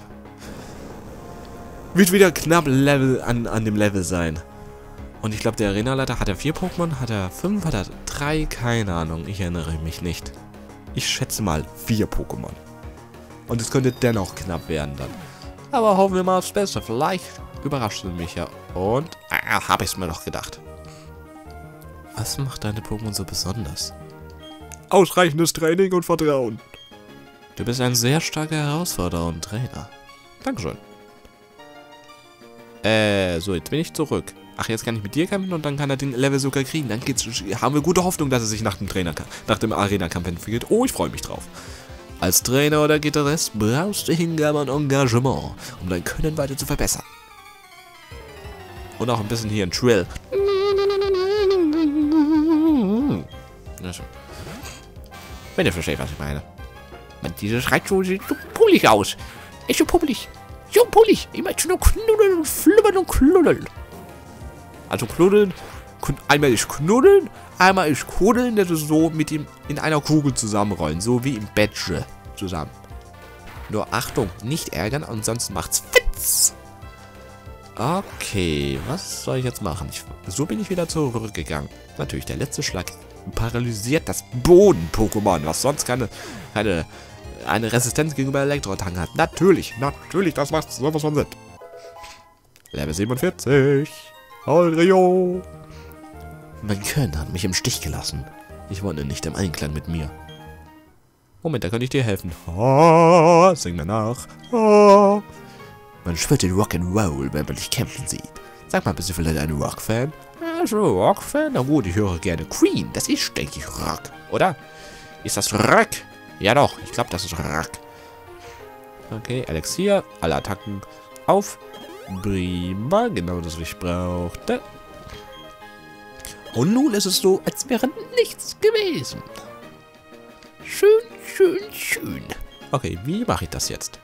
Wird wieder knapp Level an, an dem Level sein. Und ich glaube, der Arenaleiter, hat er vier Pokémon? Hat er fünf? Hat er drei? Keine Ahnung, ich erinnere mich nicht. Ich schätze mal vier Pokémon. Und es könnte dennoch knapp werden dann. Aber hoffen wir mal aufs Beste. Vielleicht überrascht du mich ja. Und, ah, habe ich es mir doch gedacht. Was macht deine Pokémon so besonders? Ausreichendes Training und Vertrauen. Du bist ein sehr starker Herausforderer und Trainer. Dankeschön. Äh, so, jetzt bin ich zurück. Ach, jetzt kann ich mit dir kämpfen und dann kann er den Level sogar kriegen. Dann geht's, haben wir gute Hoffnung, dass er sich nach dem Trainer, nach dem Arena-Kampf entwickelt. Oh, ich freue mich drauf. Als Trainer oder Gitarrist brauchst du Hingabe und Engagement, um dein Können weiter zu verbessern. Und auch ein bisschen hier ein Trill. Wenn ihr versteht, was ich meine. Diese Schreitschuhe sieht so pullig aus. Ist so pullig. So pullig. Ich möchte nur knuddeln und flubbern und knuddeln. Also knuddeln. Einmal ist knuddeln, einmal ist knuddeln, das ist so mit ihm in einer Kugel zusammenrollen. So wie im Bettchen zusammen. Nur Achtung, nicht ärgern, ansonsten macht's Fitz. Okay, was soll ich jetzt machen? Ich, so bin ich wieder zurückgegangen. Natürlich, der letzte Schlag paralysiert das Boden-Pokémon, was sonst keine, keine eine Resistenz gegenüber Elektroattacken hat. Natürlich, natürlich, das macht sowas von Sinn. Level siebenundvierzig. Aldrio. Mein Körner hat mich im Stich gelassen. Ich wohne nicht im Einklang mit mir. Moment, da kann ich dir helfen. Ah, sing mir nach. Ah. Man schwört den Rock'n'Roll, wenn man dich kämpfen sieht. Sag mal, bist du vielleicht ein Rock-Fan? Also, Rock-Fan? Na gut, ich höre gerne Queen. Das ist, denke ich, Rock, oder? Ist das Rock? Ja doch, ich glaube, das ist Rock. Okay, Elixier, alle Attacken auf. Prima, genau das, was ich brauchte. Und nun ist es so, als wäre nichts gewesen. Schön, schön, schön. Okay, wie mache ich das jetzt?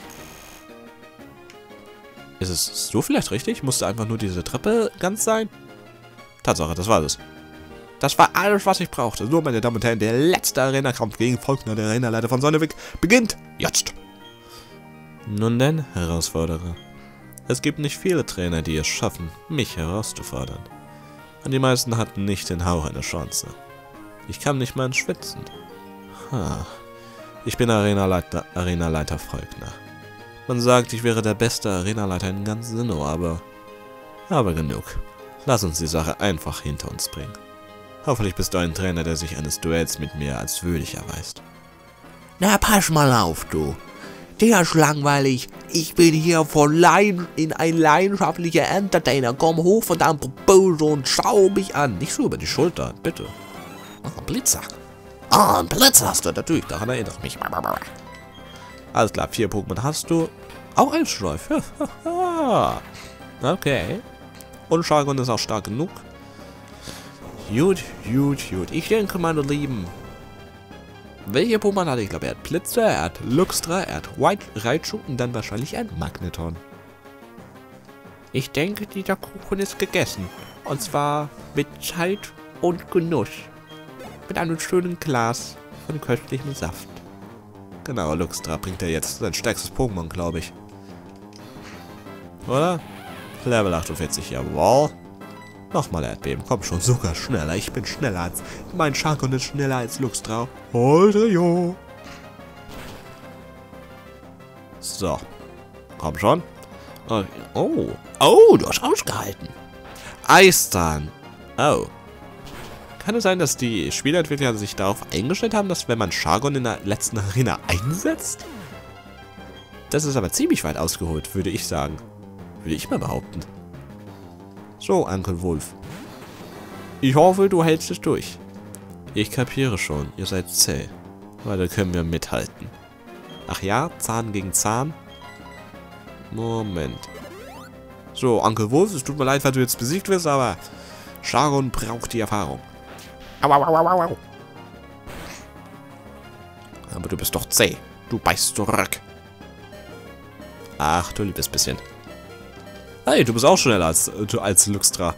Ist es so vielleicht richtig? Musste einfach nur diese Treppe ganz sein? Tatsache, das war es. Das war alles, was ich brauchte. So, meine Damen und Herren, der letzte Arena-Kampf gegen Faulkner, der Arena-Leiter von Sonneweg, beginnt jetzt. Nun denn, Herausforderer. Es gibt nicht viele Trainer, die es schaffen, mich herauszufordern. Und die meisten hatten nicht den Hauch einer Chance. Ich kam nicht mal ins Schwitzen. Ha. Ich bin Arenaleiter, Arenaleiter Faulkner. Man sagt, ich wäre der beste Arenaleiter in ganz Sinnoh, aber... Aber genug. Lass uns die Sache einfach hinter uns bringen. Hoffentlich bist du ein Trainer, der sich eines Duells mit mir als würdig erweist. Na, pass mal auf, du. Der ist langweilig. Ich bin hier von Lein in ein leidenschaftlicher Entertainer. Komm hoch von deinem Propose und schau mich an. Nicht so über die Schulter, bitte. Ach, ein Blitzer. Ah, ein Blitzer hast du. Natürlich, daran erinnere ich mich. Alles klar, vier Pokémon hast du. Auch ein Schleif. Okay. Und Shargon ist auch stark genug. Gut, gut, gut. Ich denke, meine Lieben. Welche Pokémon hat er? Ich glaube, er hat Blitzer, er hat Luxtra, er hat White Raichu und dann wahrscheinlich ein Magneton. Ich denke, dieser Kuchen ist gegessen. Und zwar mit Zeit und Genuss. Mit einem schönen Glas von köstlichem Saft. Genau, Luxtra bringt er jetzt sein stärkstes Pokémon, glaube ich. Oder? Level achtundvierzig, jawohl. Nochmal Erdbeben, komm schon, sogar schneller. Ich bin schneller als... Mein Shargon ist schneller als Luxtra. Aldrio. So. Komm schon. Oh. Oh, oh du hast ausgehalten. Eistan. Oh. Kann es sein, dass die Spieleentwickler sich darauf eingestellt haben, dass wenn man Shargon in der letzten Arena einsetzt? Das ist aber ziemlich weit ausgeholt, würde ich sagen. Würde ich mal behaupten. So, Uncle Wolf. Ich hoffe, du hältst es durch. Ich kapiere schon, ihr seid zäh. Weil da können wir mithalten. Ach ja, Zahn gegen Zahn. Moment. So, Uncle Wolf, es tut mir leid, weil du jetzt besiegt wirst, aber Shargon braucht die Erfahrung. Au, au, au, au, au. Aber du bist doch zäh. Du beißt zurück. Ach, du liebes bisschen. Hey, du bist auch schneller als, äh, als Luxtra.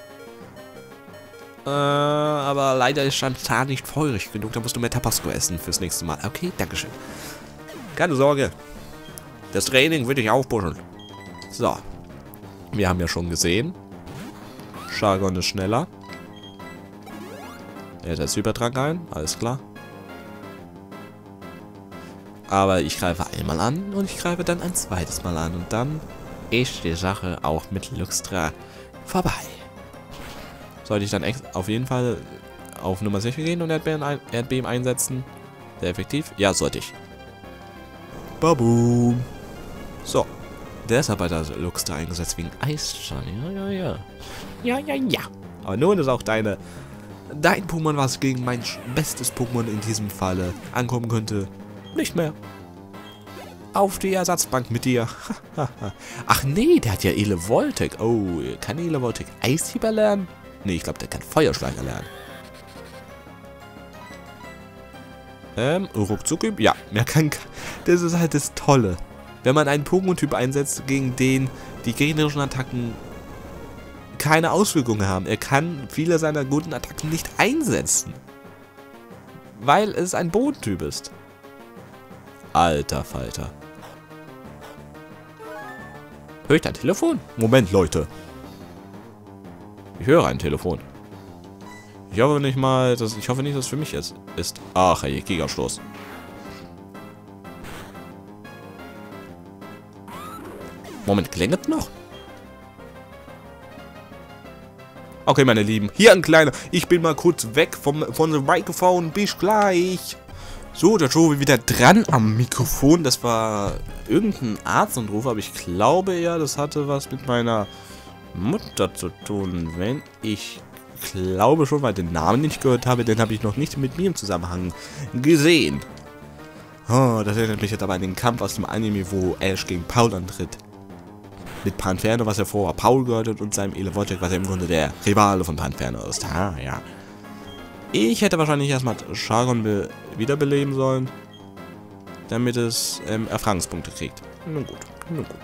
äh, aber leider ist Chantar nicht feurig genug. Da musst du mehr Tabasco essen fürs nächste Mal. Okay, dankeschön. Keine Sorge. Das Training wird dich aufpushen. So. Wir haben ja schon gesehen. Shargon ist schneller. Er setzt Übertrag ein. Alles klar. Aber ich greife einmal an und ich greife dann ein zweites Mal an. Und dann ist die Sache auch mit Luxtra vorbei. Sollte ich dann auf jeden Fall auf Nummer sicher gehen und Erdbeben, ein Erdbeben einsetzen? Sehr effektiv? Ja, sollte ich. Baboom. So. Deshalb hat er Luxtra eingesetzt wegen Eisstein. Ja, ja, ja. Ja, ja, ja. Aber nun ist auch deine... Dein Pokémon, was gegen mein bestes Pokémon in diesem Falle ankommen könnte, nicht mehr. Auf die Ersatzbank mit dir. Ach nee, der hat ja Elevoltec. Oh, kann Elevoltec Eisfieber lernen? Nee, ich glaube, der kann Feuerschlager lernen. Ähm, ruckzuck üben? Ja, mehr kann... Das ist halt das Tolle. Wenn man einen Pokémon-Typ einsetzt, gegen den die gegnerischen Attacken keine Auswirkungen haben. Er kann viele seiner guten Attacken nicht einsetzen. Weil es ein Bodentyp ist. Alter Falter. Hör ich da ein Telefon? Moment, Leute. Ich höre ein Telefon. Ich hoffe nicht mal, dass ich hoffe nicht, dass es für mich jetzt ist. Ach, hey, Gigastoß. Moment, klingelt noch? Okay, meine Lieben, hier ein kleiner. Ich bin mal kurz weg vom, von dem Mikrofon. Bis gleich. So, der Joe wieder dran am Mikrofon. Das war irgendein Arztanruf, aber ich glaube ja, das hatte was mit meiner Mutter zu tun. Wenn ich glaube schon, weil den Namen nicht gehört habe, den habe ich noch nicht mit mir im Zusammenhang gesehen. Oh, das erinnert mich jetzt aber an den Kampf aus dem Anime, wo Ash gegen Paul antritt. Mit Panferno, was er vorher Paul gehört hat, und seinem Elevojek, was er im Grunde der Rivale von Panferno ist. Ah, ja. Ich hätte wahrscheinlich erstmal Chargon be wiederbeleben sollen, damit es ähm, Erfahrungspunkte kriegt. Nun gut, nun gut.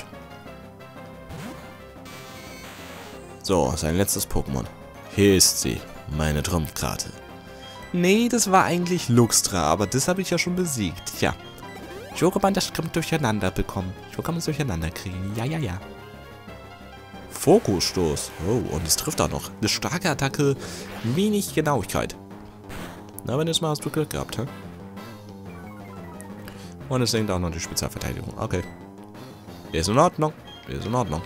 So, sein letztes Pokémon. Hier ist sie, meine Trumpfkarte. Nee, das war eigentlich Luxtra, aber das habe ich ja schon besiegt. Tja. Jogoban, das kann man durcheinander bekommen. So kann man es durcheinander kriegen. Ja, ja, ja. Fokusstoß. Oh, und es trifft auch noch. Eine starke Attacke, wenig Genauigkeit. Na, wenn das mal hast du Glück gehabt, hä? Und es senkt auch noch die Spezialverteidigung. Okay. Ist in Ordnung. Ist in Ordnung.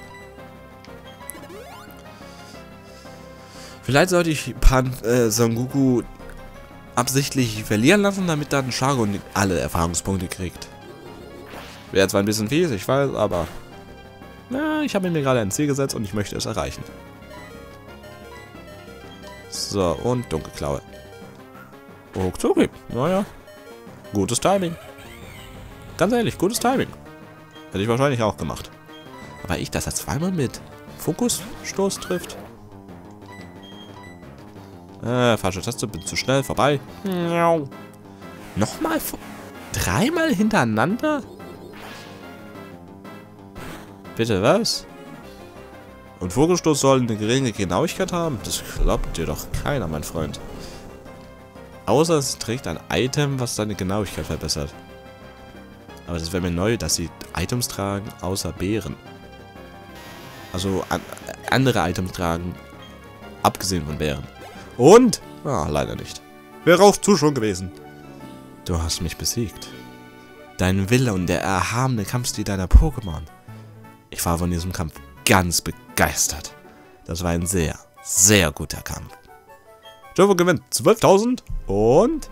Vielleicht sollte ich Pan äh, Son Goku absichtlich verlieren lassen, damit dann Chargon alle Erfahrungspunkte kriegt. Wäre zwar ein bisschen fies, ich weiß, aber na, ich habe mir gerade ein Ziel gesetzt und ich möchte es erreichen. So, und Dunkelklaue. Okay, naja. Gutes Timing. Ganz ehrlich, gutes Timing. Hätte ich wahrscheinlich auch gemacht. Aber ich, dass er zweimal mit Fokusstoß trifft. Äh, falsche Taste, bin zu schnell, vorbei. Nochmal, dreimal hintereinander? Bitte, was? Und Vogelstoß soll eine geringe Genauigkeit haben? Das glaubt dir doch keiner, mein Freund. Außer es trägt ein Item, was seine Genauigkeit verbessert. Aber das wäre mir neu, dass sie Items tragen, außer Beeren. Also an, andere Items tragen, abgesehen von Beeren. Und? Ah, leider nicht. Wäre auch zu schon gewesen. Du hast mich besiegt. Dein Wille und der erhabene Kampfstil deiner Pokémon. Ich war von diesem Kampf ganz begeistert. Das war ein sehr, sehr guter Kampf. Jovo gewinnt zwölftausend und...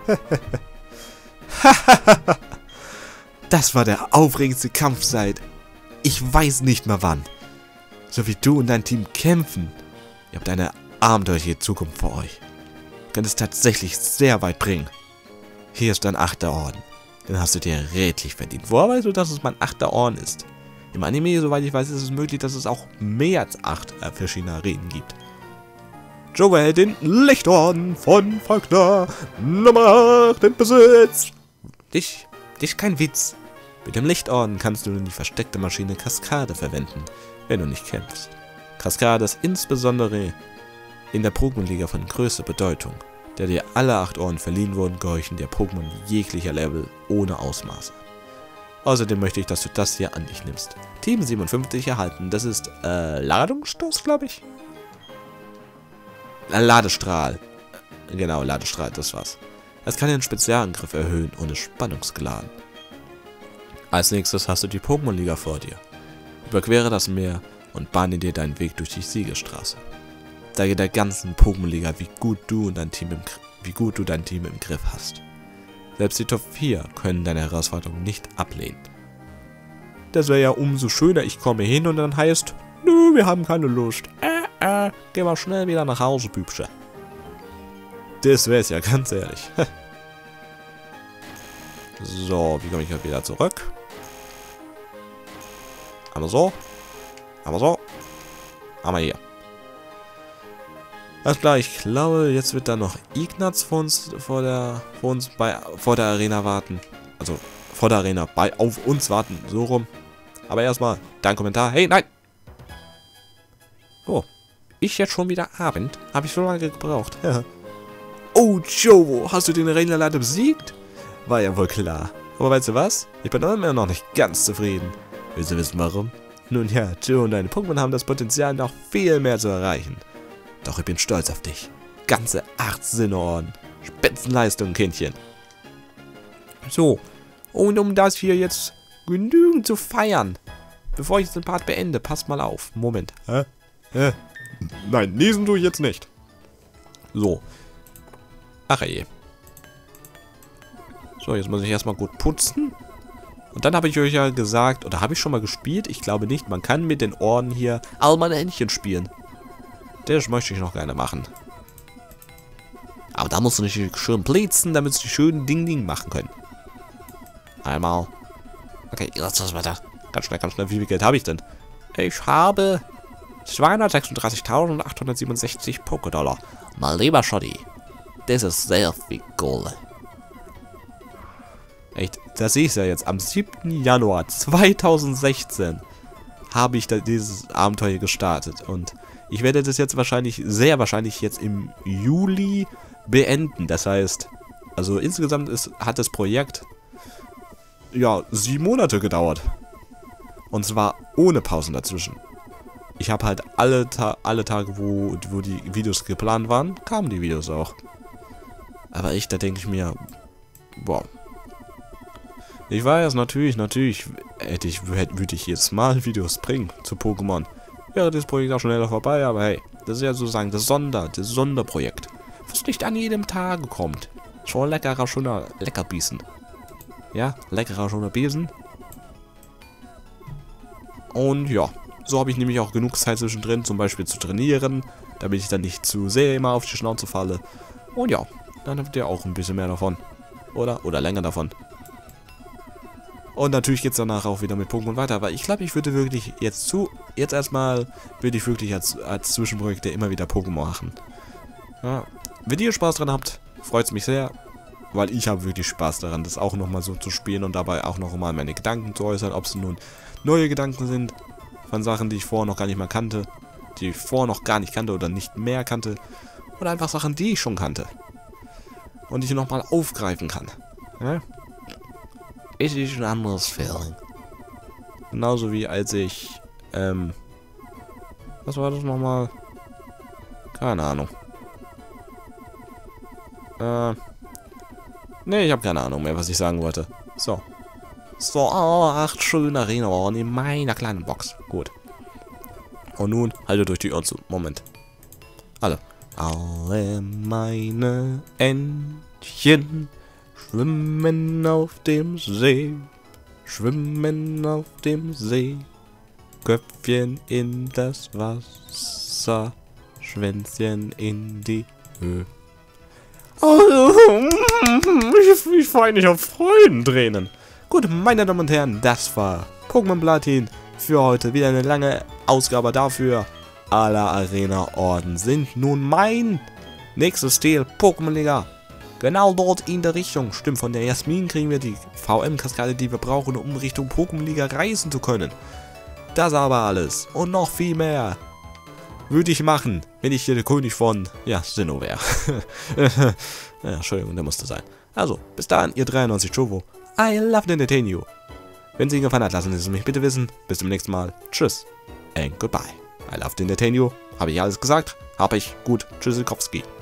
Das war der aufregendste Kampf seit... Ich weiß nicht mehr wann. So wie du und dein Team kämpfen. Ihr habt eine abenteuerliche Zukunft vor euch. Ihr könnt es tatsächlich sehr weit bringen. Hier ist dein achter Orden. Den hast du dir redlich verdient. Woher weißt du, dass es mein achter Orden ist? Im Anime, soweit ich weiß, ist es möglich, dass es auch mehr als acht äh, verschiedene Arenen gibt. Joe hält den Lichtorden von Falkner Nummer acht in Besitz. Dich, dich kein Witz. Mit dem Lichtorden kannst du die versteckte Maschine Kaskade verwenden, wenn du nicht kämpfst. Kaskade ist insbesondere in der Pokémon-Liga von größter Bedeutung, der dir alle acht Orden verliehen wurden, gehorchen der Pokémon jeglicher Level ohne Ausmaße. Außerdem möchte ich, dass du das hier an dich nimmst. Team siebenundfünfzig erhalten, das ist äh, Ladungsstoß, glaube ich. Äh, Ladestrahl. Genau, Ladestrahl, das war's. Es kann den Spezialangriff erhöhen und ist spannungsgeladen. Als nächstes hast du die Pokémon-Liga vor dir. Überquere das Meer und bahne dir deinen Weg durch die Siegesstraße. Zeige der ganzen Pokémon-Liga, wie gut du und dein Team im, wie gut du dein Team im Griff hast. Selbst die Top vier können deine Herausforderung nicht ablehnen. Das wäre ja umso schöner, ich komme hin und dann heißt, nö, wir haben keine Lust. Äh, äh, geh mal schnell wieder nach Hause, Bübsche. Das wär's ja, ganz ehrlich. So, wie komme ich wieder zurück? Einmal so. Einmal so. Einmal hier. Alles klar, ich glaube, jetzt wird da noch Ignaz vor uns, vor der, vor uns bei, vor der Arena warten. Also, vor der Arena, bei, auf uns warten, so rum. Aber erstmal, dein Kommentar. Hey, nein! Oh, ich jetzt schon wieder Abend? Habe ich so lange gebraucht. Oh, Joe, hast du den Arena leider besiegt? War ja wohl klar. Aber weißt du was? Ich bin immer noch nicht ganz zufrieden. Willst du wissen, warum? Nun ja, Joe und deine Pokémon haben das Potenzial, noch viel mehr zu erreichen. Doch ich bin stolz auf dich. Ganze acht Sinneorden. Spitzenleistung, Kindchen. So, und um das hier jetzt genügend zu feiern, bevor ich den Part beende, passt mal auf. Moment. Hä? Hä? Nein, niesen tue ich jetzt nicht. So. Ach ey. So, jetzt muss ich erstmal gut putzen. Und dann habe ich euch ja gesagt, oder habe ich schon mal gespielt? Ich glaube nicht. Man kann mit den Orden hier all meine Händchen spielen. Das möchte ich noch gerne machen. Aber da musst du nicht schön blitzen, damit sie die schönen Ding-Ding machen können. Einmal. Okay, lass das weiter. Ganz schnell, ganz schnell. Wie viel Geld habe ich denn? Ich habe zweihundertsechsunddreißigtausendachthundertsiebenundsechzig Pokédollar. Mal lieber Schotti. Das ist sehr viel Kohle. Echt, da sehe ich es ja jetzt. Am siebten Januar zweitausendsechzehn habe ich da dieses Abenteuer gestartet. Und ich werde das jetzt wahrscheinlich, sehr wahrscheinlich jetzt im Juli beenden. Das heißt, also insgesamt ist, hat das Projekt ja sieben Monate gedauert. Und zwar ohne Pausen dazwischen. Ich habe halt alle, Ta alle Tage, wo, wo die Videos geplant waren, kamen die Videos auch. Aber ich, da denke ich mir, wow. Ich weiß, natürlich, natürlich hätte ich, würde ich jetzt mal Videos bringen zu Pokémon. Wäre das Projekt auch schneller vorbei, aber hey, das ist ja sozusagen das Sonder, das Sonderprojekt. Was nicht an jedem Tag kommt. Schon leckerer, schöner Leckerbissen. Ja, leckerer, schöner Besen. Und ja, so habe ich nämlich auch genug Zeit zwischendrin, zum Beispiel zu trainieren, damit ich dann nicht zu sehr immer auf die Schnauze falle. Und ja, dann habt ihr auch ein bisschen mehr davon. Oder? Oder länger davon. Und natürlich geht es danach auch wieder mit Pokémon weiter. Aber ich glaube, ich würde wirklich jetzt zu, jetzt erstmal, würde ich wirklich als, als Zwischenprojekte immer wieder Pokémon machen. Ja. Wenn ihr Spaß dran habt, freut es mich sehr. Weil ich habe wirklich Spaß daran, das auch nochmal so zu spielen und dabei auch noch mal meine Gedanken zu äußern. Ob es nun neue Gedanken sind von Sachen, die ich vorher noch gar nicht mehr kannte. Die ich vorher noch gar nicht kannte oder nicht mehr kannte. Oder einfach Sachen, die ich schon kannte. Und die ich nochmal aufgreifen kann. Ja? Es ist ein anderes Feeling. Genauso wie als ich, ähm, was war das nochmal? Keine Ahnung. Äh, ne, ich habe keine Ahnung mehr, was ich sagen wollte. So. So, oh, acht schöne Erinnerungen in meiner kleinen Box. Gut. Und nun, haltet durch die Ohren zu. Moment. Alle. Alle meine Entchen schwimmen auf dem See, schwimmen auf dem See, Köpfchen in das Wasser, Schwänzchen in die Höhe. Oh, ich, ich freue mich auf Freudentränen. Gut, meine Damen und Herren, das war Pokémon Platin für heute. Wieder eine lange Ausgabe dafür. Alle Arena-Orden sind nun mein nächstes Ziel, Pokémon-Liga. Genau dort in der Richtung. Stimmt, von der Jasmin kriegen wir die V M-Kaskade, die wir brauchen, um Richtung Pokémon-Liga reisen zu können. Das aber alles und noch viel mehr würde ich machen, wenn ich hier der König von, ja, Sinnoh wäre. Ja, Entschuldigung, der musste sein. Also, bis dahin, ihr dreiundneunzig Chovo. I love to entertain you. Wenn es Ihnen gefallen hat, lassen Sie es mich bitte wissen. Bis zum nächsten Mal. Tschüss and goodbye. I love to entertain you. Habe ich alles gesagt? Habe ich. Gut. Tschüssikowski.